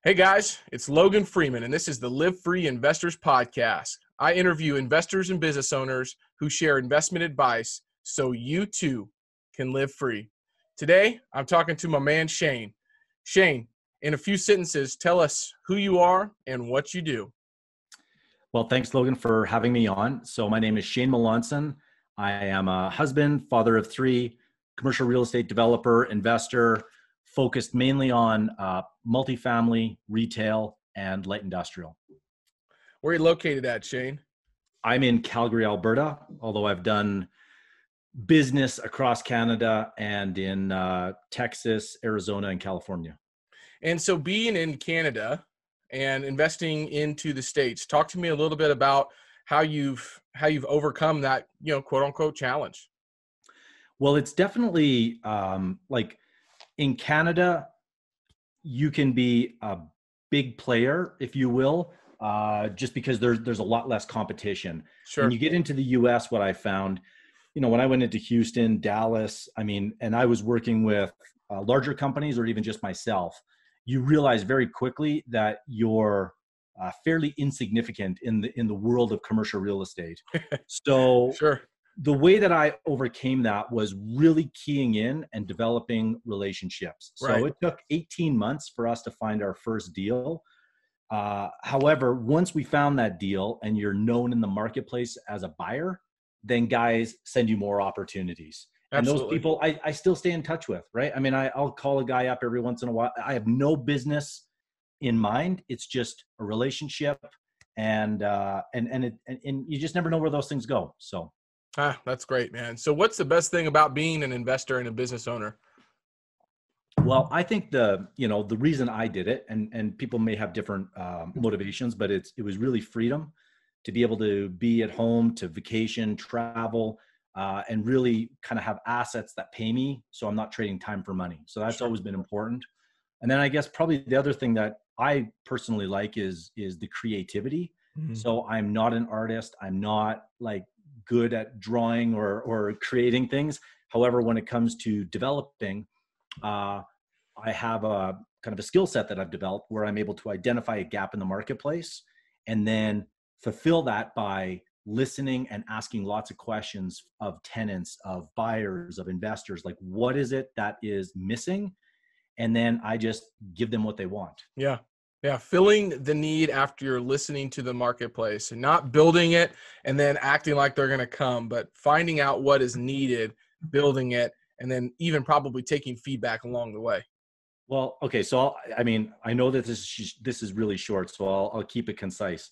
Hey guys, it's Logan Freeman, and this is the Live Free Investors Podcast. I interview investors and business owners who share investment advice so you too can live free. Today, I'm talking to my man Shane. Shane, in a few sentences, tell us who you are and what you do. Well, thanks, Logan, for having me on. So my name is Shane Melanson. I am a husband, father of three, commercial real estate developer, investor, focused mainly on multifamily, retail, and light industrial. Where are you located at, Shane? I'm in Calgary, Alberta, although I've done business across Canada and in Texas, Arizona, and California. And so being in Canada and investing into the States, talk to me a little bit about how you've overcome that, quote unquote challenge. Well, it's definitely like in Canada, you can be a big player, if you will, just because there's a lot less competition. Sure. When you get into the US, what I found, when I went into Houston, Dallas, and I was working with larger companies or even just myself, you realize very quickly that you're fairly insignificant in the world of commercial real estate. So Sure. the way that I overcame that was really keying in and developing relationships. So Right. it took 18 months for us to find our first deal. However, once we found that deal and you're known in the marketplace as a buyer, then guys send you more opportunities. And those Absolutely. people I still stay in touch with, right? I'll call a guy up every once in a while. I have no business in mind. It's just a relationship, and you just never know where those things go. So. That's great, man. So what's the best thing about being an investor and a business owner? Well, I think the reason I did it, and people may have different motivations, but it was really freedom to be able to be at home, to vacation, travel, and really kind of have assets that pay me. So I'm not trading time for money. So that's Sure. always been important. And then I guess probably the other thing that I personally like is the creativity. Mhm. So I'm not an artist. I'm not like good at drawing or creating things. However, when it comes to developing, I have a kind of a skill set that I've developed where I'm able to identify a gap in the marketplace and then fulfill that by listening and asking lots of questions of tenants, of buyers, of investors, like what is it that is missing? And then I just give them what they want. Yeah. Yeah. Filling the need after you're listening to the marketplace and not building it and then acting like they're going to come, but finding out what is needed, building it, and then even probably taking feedback along the way. Well, okay. So I know that this is really short, so I'll keep it concise.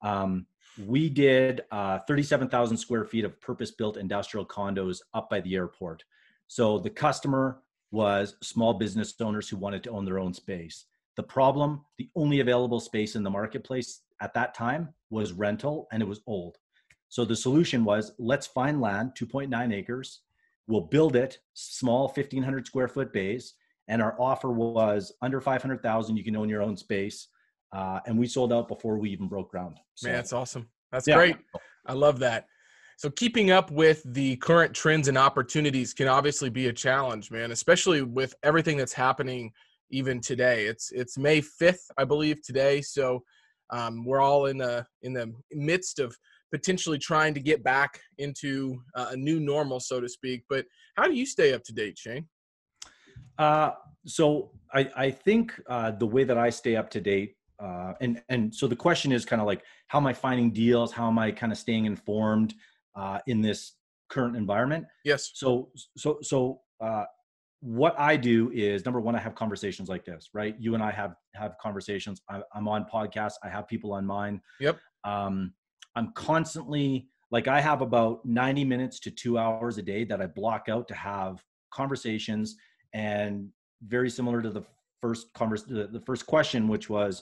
We did 37,000 square feet of purpose-built industrial condos up by the airport. So the customer was small business owners who wanted to own their own space. The problem, the only available space in the marketplace at that time was rental, and it was old. So the solution was, let's find land, 2.9 acres. We'll build it, small 1,500 square foot bays. And our offer was under 500,000, you can own your own space. And we sold out before we even broke ground. So, Man, that's awesome. That's yeah. great. I love that. So keeping up with the current trends and opportunities can obviously be a challenge, man, especially with everything that's happening even today. It's May 5th, I believe, today. So we're all in the midst of potentially trying to get back into a new normal, so to speak. But how do you stay up to date, Shane? So I think the way that I stay up to date, and so the question is kind of like, how am I finding deals? How am I kind of staying informed in this current environment? Yes. So what I do is, number one, I have conversations like this, right? You and I have conversations. I'm on podcasts. I have people on mine. Yep. I'm constantly, like, I have about 90 minutes to 2 hours a day that I block out to have conversations. And very similar to the first question, which was,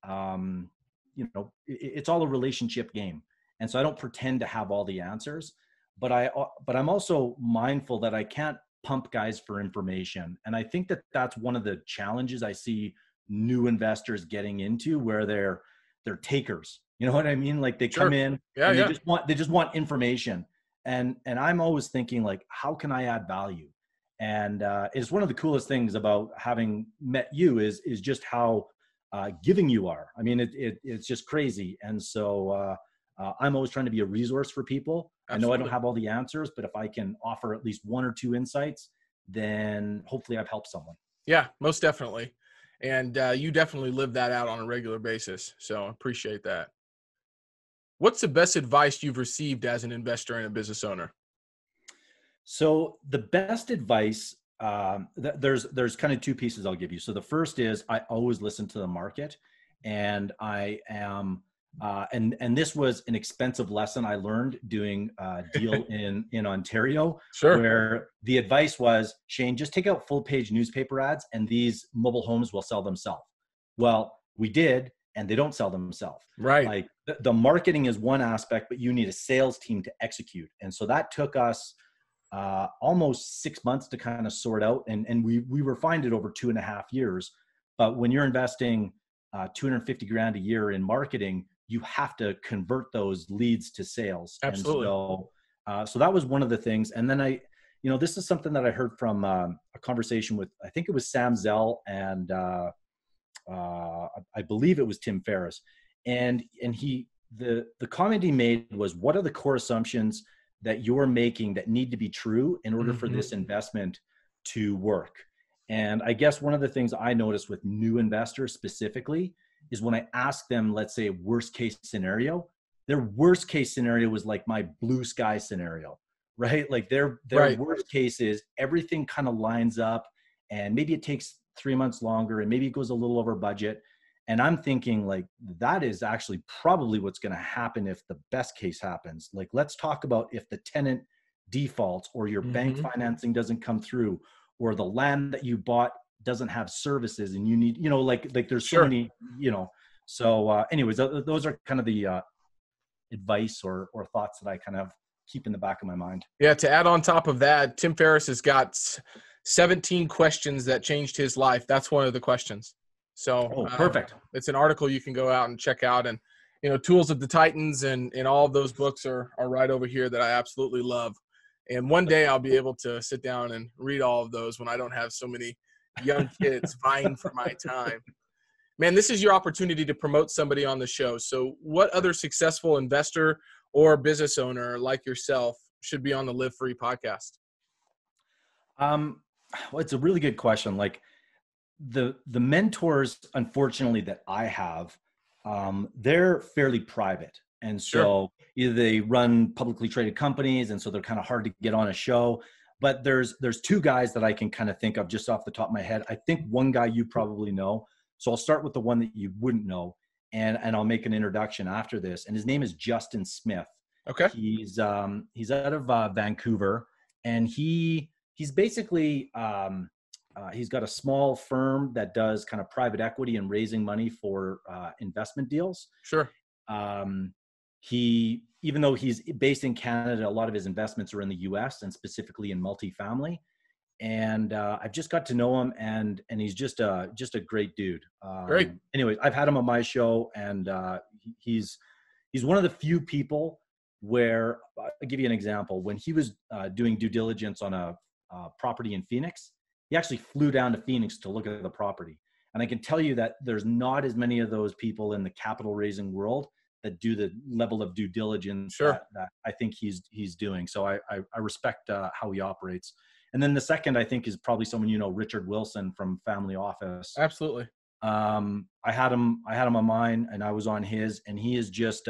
it's all a relationship game. And so I don't pretend to have all the answers, but I'm also mindful that I can't pump guys for information. And I think that that's one of the challenges I see new investors getting into, where they're takers. You know what I mean? Like, they come in and they just want information. And I'm always thinking, like, how can I add value? And it's one of the coolest things about having met you is just how giving you are. I mean, it's just crazy. And so I'm always trying to be a resource for people. Absolutely. I know I don't have all the answers, but if I can offer at least one or two insights, then hopefully I've helped someone. Yeah, most definitely. And you definitely live that out on a regular basis. So I appreciate that. What's the best advice you've received as an investor and a business owner? So the best advice, there's kind of two pieces I'll give you. So the first is I always listen to the market, and I am, and this was an expensive lesson I learned doing a deal in Ontario, Sure. where the advice was, Shane, just take out full page newspaper ads and these mobile homes will sell themselves. Well, we did, and they don't sell themselves. Right. Like the marketing is one aspect, but you need a sales team to execute. And so that took us almost 6 months to kind of sort out. And we refined it over 2.5 years. But when you're investing 250 grand a year in marketing, you have to convert those leads to sales. Absolutely. And so that was one of the things. And then this is something that I heard from a conversation with, I think it was Sam Zell and I believe it was Tim Ferriss. And the comment he made was, what are the core assumptions that you're making that need to be true in order for this investment to work? And I guess one of the things I noticed with new investors specifically is when I ask them, let's say, worst case scenario, their worst case scenario was like my blue sky scenario, right? Like their Right. worst case is everything kind of lines up and maybe it takes 3 months longer and maybe it goes a little over budget. And I'm thinking like, that is actually probably what's going to happen if the best case happens. Like, let's talk about if the tenant defaults or your bank financing doesn't come through or the land that you bought doesn't have services and you need, like there's so many, so anyways, those are kind of the advice or thoughts that I kind of keep in the back of my mind. Yeah. To add on top of that, Tim Ferriss has got 17 questions that changed his life. That's one of the questions. So perfect. It's an article you can go out and check out, and Tools of the Titans and all of those books are right over here that I absolutely love. And one day I'll be able to sit down and read all of those when I don't have so many young kids vying for my time. Man, this is your opportunity to promote somebody on the show. So what other successful investor or business owner like yourself should be on the Live Free podcast? Well, it's a really good question. Like the mentors, unfortunately, that I have, they're fairly private. And so either they run publicly traded companies, and so they're kind of hard to get on a show. But there's two guys that I can kind of think of just off the top of my head. I think one guy you probably know. So I'll start with the one that you wouldn't know, and I'll make an introduction after this. And his name is Justin Smith. Okay. He's out of Vancouver, and he's basically he's got a small firm that does kind of private equity and raising money for investment deals. Sure. Even though he's based in Canada, a lot of his investments are in the US and specifically in multifamily. And I've just got to know him, and he's just a great dude. Great. Anyways, I've had him on my show, and he's one of the few people where I'll give you an example. When he was doing due diligence on a property in Phoenix, he actually flew down to Phoenix to look at the property. And I can tell you that there's not as many of those people in the capital raising world that do the level of due diligence that I think he's doing. So I respect how he operates. And then the second, I think, is probably someone Richard Wilson from Family Office. Absolutely. I had him on mine, and I was on his, and he is just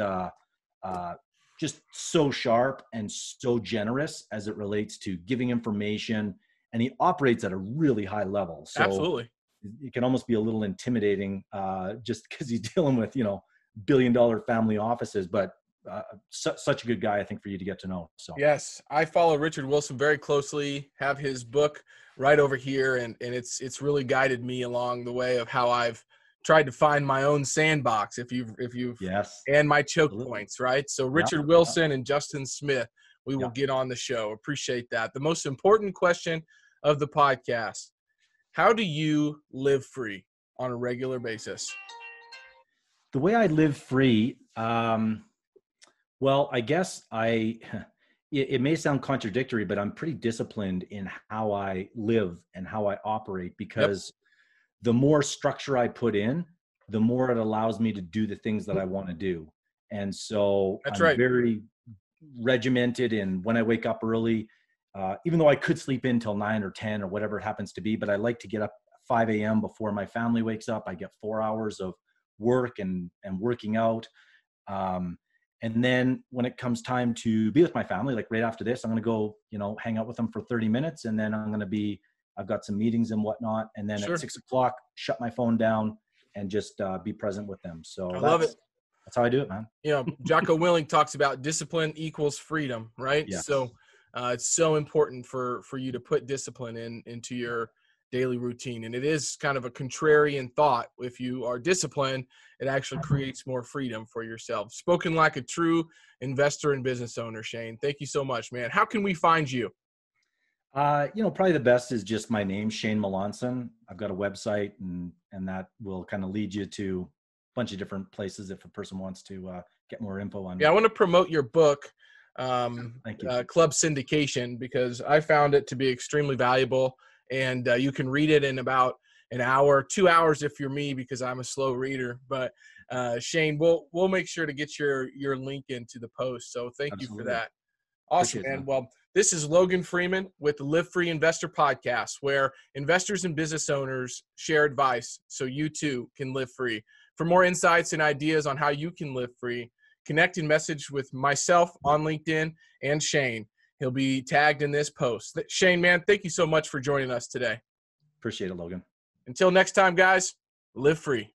so sharp and so generous as it relates to giving information, and he operates at a really high level. So absolutely, it can almost be a little intimidating just because he's dealing with billion-dollar family offices, but such a good guy, I think, for you to get to know. So yes, I follow Richard Wilson very closely, have his book right over here, and it's really guided me along the way of how I've tried to find my own sandbox, if you've yes, and my choke absolutely. Points, right? So Richard Wilson and Justin Smith, we will get on the show. Appreciate that. The most important question of the podcast: how do you live free on a regular basis? The way I live free, well, I guess it may sound contradictory, but I'm pretty disciplined in how I live and how I operate, because the more structure I put in, the more it allows me to do the things that I want to do. And so That's I'm right. very regimented in when I wake up early, even though I could sleep in till 9 or 10 or whatever it happens to be, but I like to get up 5 a.m. before my family wakes up. I get 4 hours of work and working out. And then when it comes time to be with my family, like right after this, I'm going to go, hang out with them for 30 minutes. And then I've got some meetings and whatnot. And then at 6 o'clock, shut my phone down and just be present with them. So I love it. That's how I do it, man. Jocko Willink talks about discipline equals freedom, right? Yes. So it's so important for you to put discipline into your daily routine. And it is kind of a contrarian thought. If you are disciplined, it actually creates more freedom for yourself. Spoken like a true investor and business owner, Shane. Thank you so much, man. How can we find you? Probably the best is just my name, Shane Melanson. I've got a website and that will kind of lead you to a bunch of different places if a person wants to get more info on me. Yeah, I want to promote your book, Thank you. Club Syndication, because I found it to be extremely valuable, and you can read it in about an hour, 2 hours if you're me, because I'm a slow reader. But Shane, we'll make sure to get your link into the post. So thank Absolutely. you for that. Awesome, man. Well, this is Logan Freeman with the Live Free Investor Podcast, where investors and business owners share advice so you too can live free. For more insights and ideas on how you can live free, connect and message with myself on LinkedIn and Shane. He'll be tagged in this post. Shane, man, thank you so much for joining us today. Appreciate it, Logan. Until next time, guys, live free.